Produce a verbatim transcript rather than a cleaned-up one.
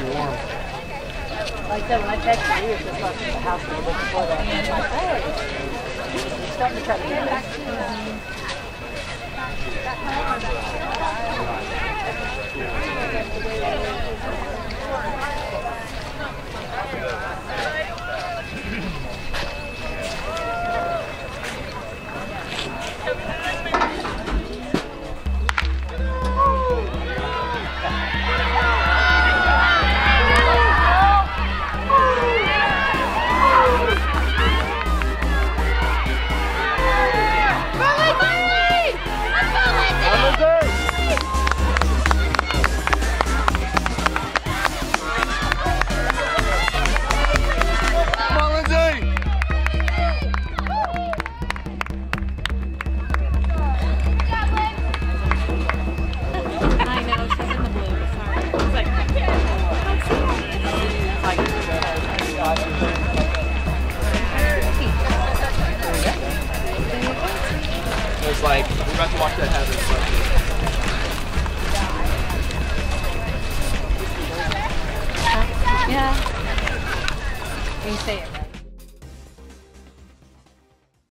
warm. Like I said, when I texted you, it was just like the house we were looking for that. I'm like, hey, you're starting to try to get back. It's like, we're about to watch that happen. Yeah. Can you say it?